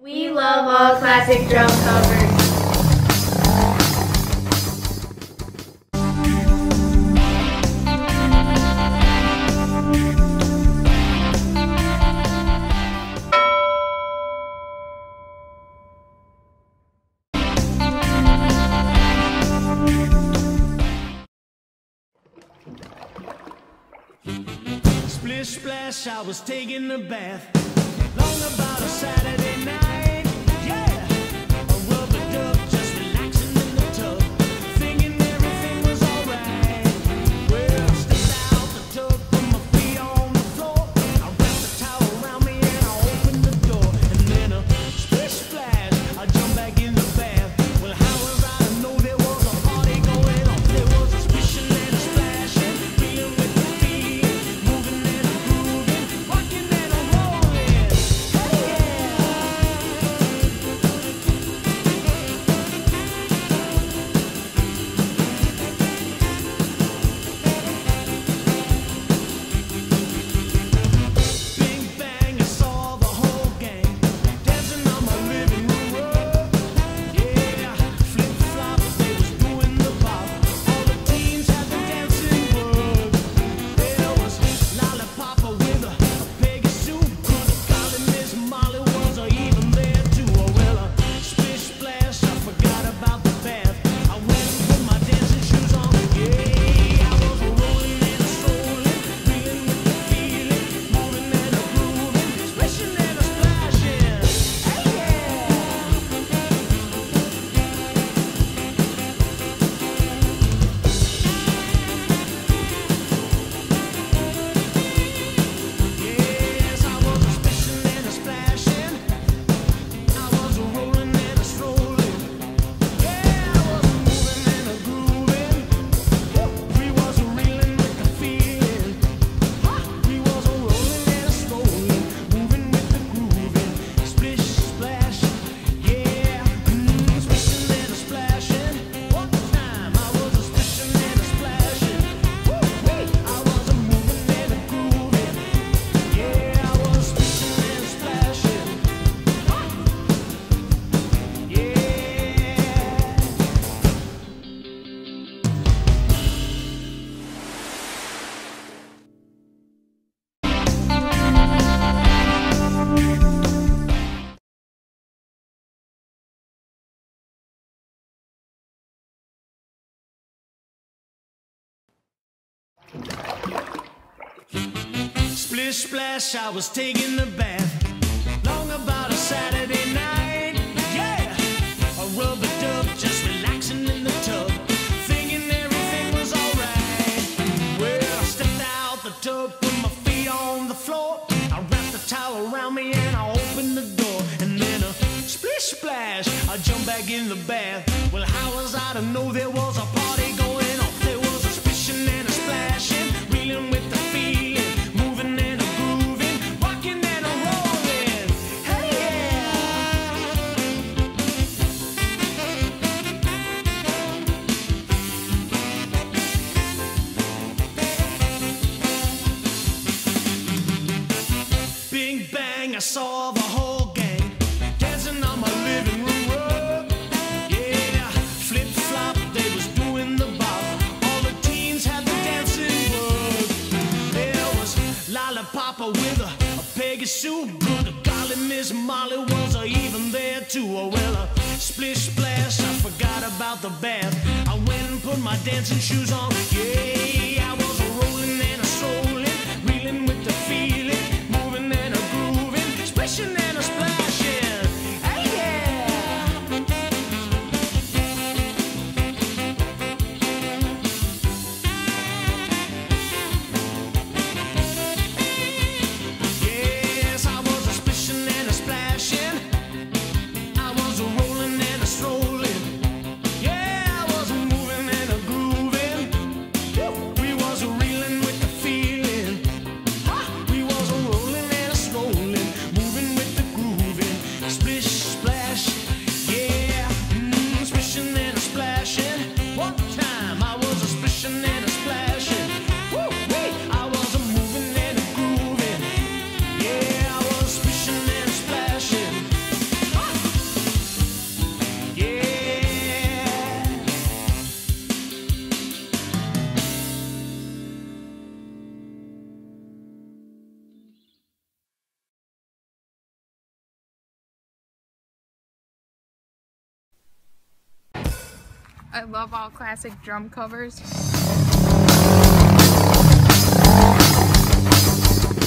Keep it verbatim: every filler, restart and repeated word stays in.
We love all classic drum covers. Splish, splash, I was taking a bath. Long about a Saturday night. Yeah, a rubber duck just relaxing in the tub, thinking everything was alright. Well, I stepped out the tub, put my feet on the floor. I wrapped the towel around me and I opened the door. And then a splish, splash, I jumped back in the bath. Well, how was I to know there was a party going on? There was a splishing and a splashing, feeling with the feet, moving and a grooving, rocking and a rolling. Hey, yeah. Bing bang, I saw the whole gang dancing on my living room rug. Yeah, flip flop, they was doing the bop. All the teens had the dancing bug. There was Lollipop with a, a peggy suit. Good golly, Miss Molly was uh, even there too. Oh well, a splish splash, I forgot about the bath. I went and put my dancing shoes on. Yeah, I was rolling and a strolling, reeling with the feeling, moving and a grooving, splishing and a splashing. Hey, yeah. Yes, I was a splishing and a splashing. I was a rolling and a strolling. Yeah, I was a moving and a grooving. We was a reeling with the feeling. We was a rolling and a strolling, moving with the grooving. Splish, splash, yeah. Mm, splishing and a splashing. One time I was a splishing and a splashing. Woo-wee. I was a moving and a grooving. Yeah, I was splishing and splashing. Yeah. Splish splash, I was taking a bath. Long about a Saturday night. Yeah, a rubber duck just relaxing in the tub, thinking everything was alright. Well, I stepped out the tub, put my feet on the floor. I wrapped the towel around me and I opened the door. And then a splish splash, I jumped back in the bath. Well, how was I to know there was a party going on? There was a splishing and a splashing, reeling with the feeling, moving and a grooving, rocking and a rolling. Hey, yeah. Bing bang, I saw the whole gang dancing on my living room rug. Yeah, flip flop, they was doing the bop. All the teens had the dancing bug. There was Lollipop with a, a peggy suit. Good golly, Miss Molly was uh, even there too. Oh well, a splish splash, I forgot about the bath. I went and put my dancing shoes on. Yeah, I was a rolling and a strolling, reeling with the feeling, moving and a grooving, splishing and a splashing. Hey, yeah. Yes, I was a splishing and a splashing. I was a rolling and a strolling. Yeah, I was a moving and a grooving. We I love all classic drum covers.